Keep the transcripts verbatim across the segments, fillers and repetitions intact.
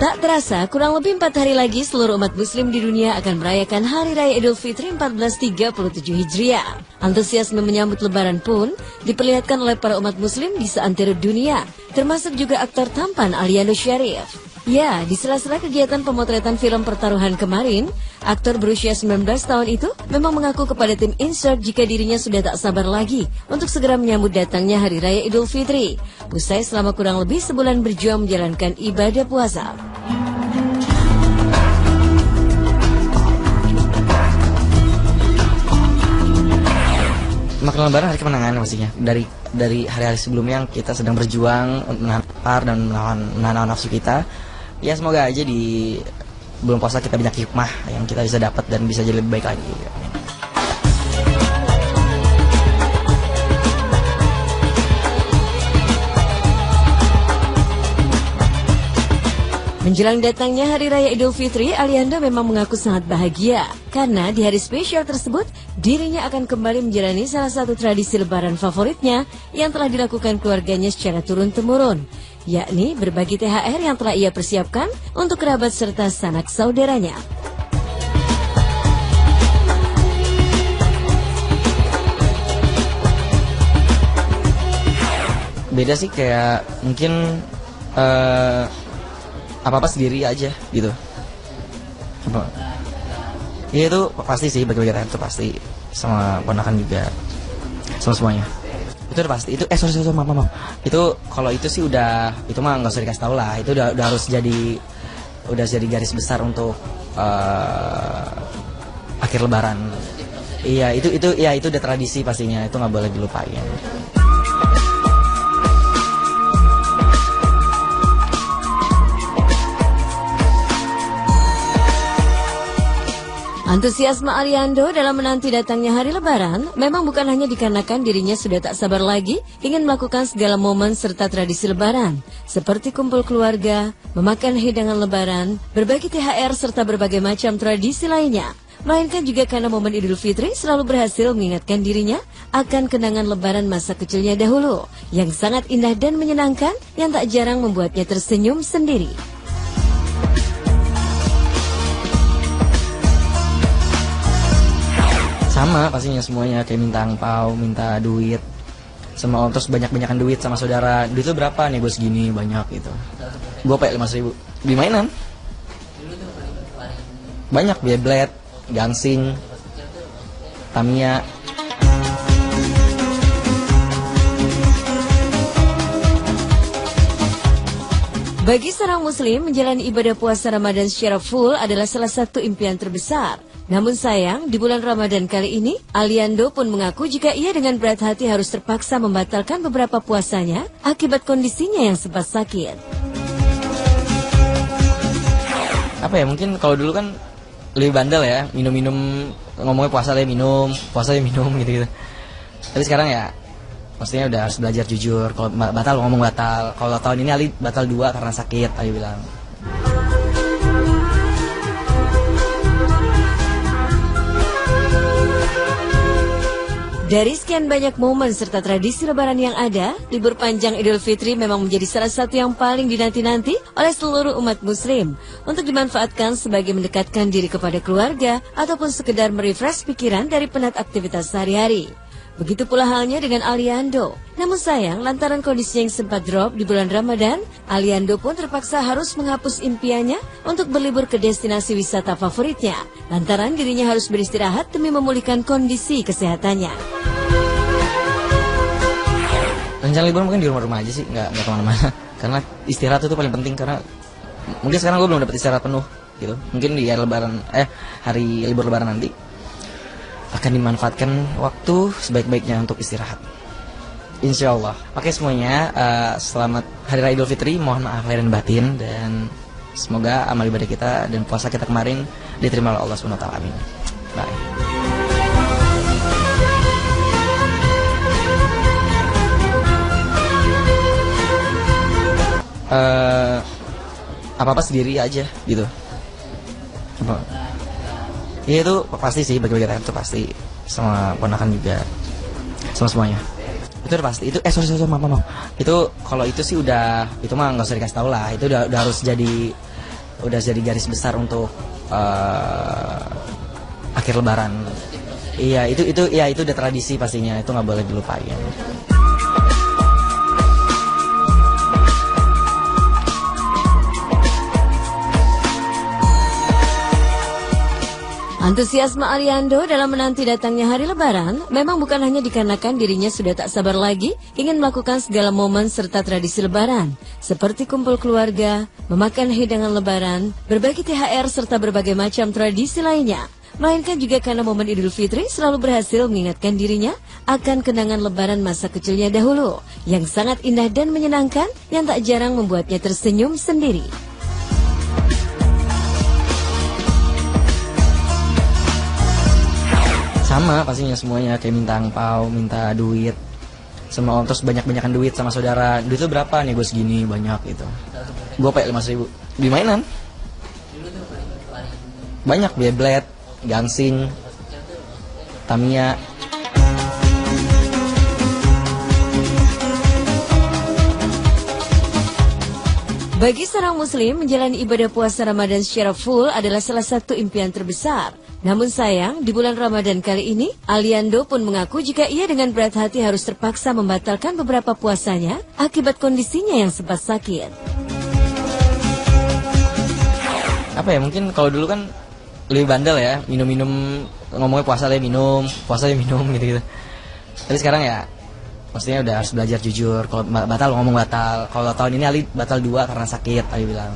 Tak terasa, kurang lebih empat hari lagi seluruh umat muslim di dunia akan merayakan Hari Raya Idul Fitri seribu empat ratus tiga puluh tujuh Hijriah. Antusiasme menyambut Lebaran pun diperlihatkan oleh para umat muslim di seantero dunia, termasuk juga aktor tampan Aliando Syarif. Ya, di sela-sela kegiatan pemotretan film Pertaruhan kemarin, aktor berusia sembilan belas tahun itu memang mengaku kepada tim Insert jika dirinya sudah tak sabar lagi untuk segera menyambut datangnya Hari Raya Idul Fitri, usai selama kurang lebih sebulan berjuang menjalankan ibadah puasa. Makna Lebaran hari kemenangan pastinya. Dari dari hari-hari sebelumnya kita sedang berjuang menahan lapar dan menahan, menahan nafsu kita. Ya semoga aja di bulan puasa kita banyak hikmah yang kita bisa dapat dan bisa jadi lebih baik lagi. Amin. Menjelang datangnya Hari Raya Idul Fitri, Aliando memang mengaku sangat bahagia karena di hari spesial tersebut dirinya akan kembali menjalani salah satu tradisi Lebaran favoritnya yang telah dilakukan keluarganya secara turun-temurun, yakni berbagi T H R yang telah ia persiapkan untuk kerabat serta sanak saudaranya. Beda sih, kayak mungkin uh, apa-apa sendiri aja gitu. Apa? Ya itu pasti sih, bagi-bagi T H R itu pasti, sama ponakan juga, sama semuanya. Itu udah pasti. Itu eh sorry sorry maaf maaf. Itu kalau itu sih udah, itu mah nggak usah dikasih tahu lah. Itu udah, udah harus jadi, udah jadi garis besar untuk uh, akhir Lebaran. Iya itu itu ya itu udah tradisi pastinya. Itu nggak boleh dilupain. Antusiasme Aliando dalam menanti datangnya hari Lebaran memang bukan hanya dikarenakan dirinya sudah tak sabar lagi ingin melakukan segala momen serta tradisi Lebaran, seperti kumpul keluarga, memakan hidangan Lebaran, berbagi T H R serta berbagai macam tradisi lainnya. Melainkan juga karena momen Idul Fitri selalu berhasil mengingatkan dirinya akan kenangan Lebaran masa kecilnya dahulu, yang sangat indah dan menyenangkan, yang tak jarang membuatnya tersenyum sendiri. Sama pastinya semuanya, kayak minta angpau, minta duit sama, terus banyak-banyakan duit sama saudara. Duit itu berapa nih? Gue segini banyak gitu. Gue pakai lima ribu di mainan. Banyak, Beyblade, gangsing, Tamiya. Bagi seorang muslim, menjalani ibadah puasa Ramadan secara full adalah salah satu impian terbesar. Namun sayang, di bulan Ramadan kali ini, Aliando pun mengaku jika ia dengan berat hati harus terpaksa membatalkan beberapa puasanya akibat kondisinya yang sempat sakit. Apa ya, mungkin kalau dulu kan lebih bandel ya, minum-minum, ngomongnya puasa ya minum, puasa ya minum gitu-gitu. Tapi sekarang ya, maksudnya udah harus belajar jujur. Kalau batal ngomong batal. Kalau tahun ini Ali batal dua karena sakit, Ali bilang. Dari sekian banyak momen serta tradisi Lebaran yang ada, libur panjang Idul Fitri memang menjadi salah satu yang paling dinanti-nanti oleh seluruh umat muslim untuk dimanfaatkan sebagai mendekatkan diri kepada keluarga ataupun sekedar merefresh pikiran dari penat aktivitas sehari-hari. Begitu pula halnya dengan Aliando. Namun sayang, lantaran kondisi yang sempat drop di bulan Ramadan, Aliando pun terpaksa harus menghapus impiannya untuk berlibur ke destinasi wisata favoritnya. Lantaran dirinya harus beristirahat demi memulihkan kondisi kesehatannya. Rencana libur mungkin di rumah-rumah aja sih, nggak nggak kemana-mana. Karena istirahat itu paling penting, karena mungkin sekarang gue belum dapat istirahat penuh gitu. Mungkin di hari Lebaran, eh hari libur Lebaran nanti akan dimanfaatkan waktu sebaik-baiknya untuk istirahat, insya Allah. Oke semuanya, uh, selamat Hari Raya Idul Fitri. Mohon maaf lahir dan batin, dan semoga amal ibadah kita dan puasa kita kemarin diterima oleh Allah subhanahu wa taala. Amin. Bye. Uh, apa-apa sendiri aja gitu. Apa? Ya itu pasti sih, bagi-bagi T H R itu pasti, sama ponakan juga, sama semuanya. Itu udah pasti. Itu eh sorry sorry maaf maaf. Itu kalau itu sih udah, itu mah nggak usah dikasih tahu lah. Itu udah, udah harus jadi udah jadi garis besar untuk uh, akhir Lebaran. Iya, itu itu ya itu udah tradisi pastinya, itu nggak boleh dilupain. Antusiasme Aliando dalam menanti datangnya hari Lebaran memang bukan hanya dikarenakan dirinya sudah tak sabar lagi ingin melakukan segala momen serta tradisi Lebaran, seperti kumpul keluarga, memakan hidangan Lebaran, berbagi T H R serta berbagai macam tradisi lainnya. Melainkan juga karena momen Idul Fitri selalu berhasil mengingatkan dirinya akan kenangan Lebaran masa kecilnya dahulu, yang sangat indah dan menyenangkan, yang tak jarang membuatnya tersenyum sendiri. Sama pastinya semuanya, kayak minta angpau, minta duit, semua terus banyak-banyakan duit sama saudara. Duit itu berapa nih? Gue segini banyak gitu. Gue pakai lima ribu di mainan. Banyak, Beyblade, Gangsing, Tamiya. Bagi seorang muslim, menjalani ibadah puasa Ramadan secara full adalah salah satu impian terbesar. Namun sayang, di bulan Ramadan kali ini, Aliando pun mengaku jika ia dengan berat hati harus terpaksa membatalkan beberapa puasanya akibat kondisinya yang sempat sakit. Apa ya, mungkin kalau dulu kan lebih bandel ya, minum-minum, ngomongnya puasa lah minum, puasa lah minum gitu-gitu. Tapi sekarang ya, maksudnya udah harus belajar jujur. Kalau batal ngomong batal. Kalau tahun ini Ali batal dua karena sakit, Ali bilang.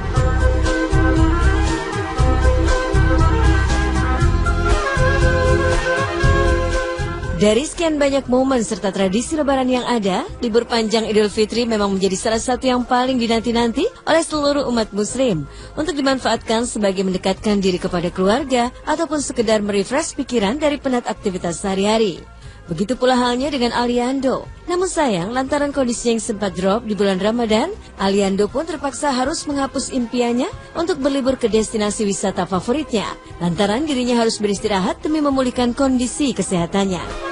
Dari sekian banyak momen serta tradisi Lebaran yang ada, libur panjang Idul Fitri memang menjadi salah satu yang paling dinanti-nanti oleh seluruh umat muslim untuk dimanfaatkan sebagai mendekatkan diri kepada keluarga ataupun sekedar merefresh pikiran dari penat aktivitas sehari-hari. Begitu pula halnya dengan Aliando. Namun sayang, lantaran kondisi yang sempat drop di bulan Ramadan, Aliando pun terpaksa harus menghapus impiannya untuk berlibur ke destinasi wisata favoritnya. Lantaran dirinya harus beristirahat demi memulihkan kondisi kesehatannya.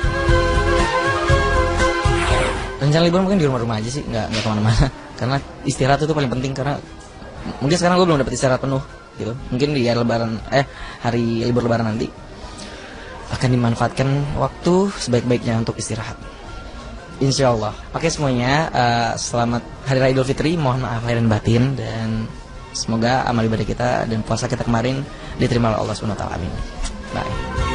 Rencana libur mungkin di rumah-rumah aja sih, nggak nggak kemana-mana. Karena istirahat itu paling penting, karena mungkin sekarang gue belum dapat istirahat penuh gitu. Mungkin di hari Lebaran, eh hari libur Lebaran nanti akan dimanfaatkan waktu sebaik-baiknya untuk istirahat. Insya Allah. Oke semuanya, uh, selamat Hari Raya Idul Fitri. Mohon maaf lahir dan batin, dan semoga amal ibadah kita dan puasa kita kemarin diterima oleh Allah subhanahu wa taala. Amin. Bye.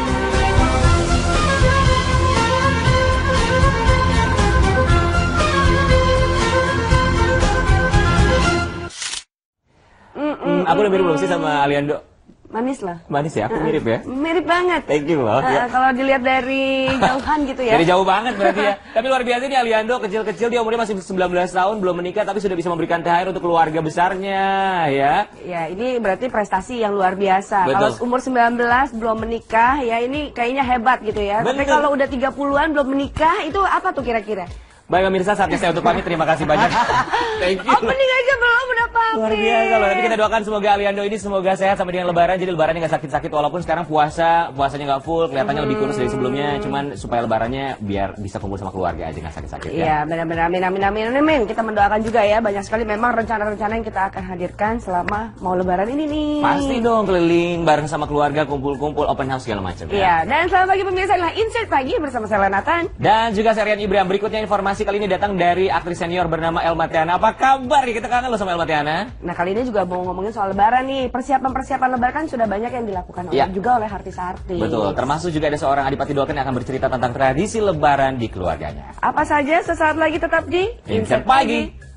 Hmm, aku udah mirip belum sih sama Aliando? Manis lah. Manis ya, aku mirip ya. Mirip banget. Thank you loh. Uh, Ya. Kalau dilihat dari jauhan gitu ya. Dari jauh banget berarti ya. Tapi luar biasa nih Aliando, kecil-kecil dia umurnya masih sembilan belas tahun, belum menikah tapi sudah bisa memberikan T H R untuk keluarga besarnya ya. Ya, ini berarti prestasi yang luar biasa. Betul. Kalau umur sembilan belas belum menikah, ya ini kayaknya hebat gitu ya. Betul. Tapi kalau udah tiga puluhan belum menikah, itu apa tuh kira-kira? Baik pemirsa, saatnya saya untuk pamit. Terima kasih banyak. Thank you. Opening aja belum udah pamit. Luar biasa loh. Nanti kita doakan semoga Aliando ini semoga sehat sampai dengan Lebaran. Jadi Lebarannya nggak sakit-sakit, walaupun sekarang puasa puasanya nggak full, kelihatannya hmm. lebih kurus dari sebelumnya. Cuman supaya Lebarannya biar bisa kumpul sama keluarga aja, nggak sakit-sakit ya. Iya, benar-benar amin amin amin amin. Kita mendoakan juga ya, banyak sekali memang rencana-rencana yang kita akan hadirkan selama mau Lebaran ini nih. Pasti dong keliling bareng sama keluarga, kumpul-kumpul, open house segala macam ya. Iya, dan selamat pagi pemirsa, adalah Insight Pagi bersama saya Nathan. Dan juga serian Ibrahim. Berikutnya informasi kali ini datang dari aktris senior bernama Elma Tiana. Apa kabar? Kita kangen loh sama Elma Tiana. Nah, kali ini juga mau ngomongin soal Lebaran nih. Persiapan-persiapan Lebaran kan sudah banyak yang dilakukan oleh, ya. juga oleh artis-artis. Betul, termasuk juga ada seorang Adipati Dolken yang akan bercerita tentang tradisi Lebaran di keluarganya. Apa saja sesaat lagi tetap di Insight Pagi.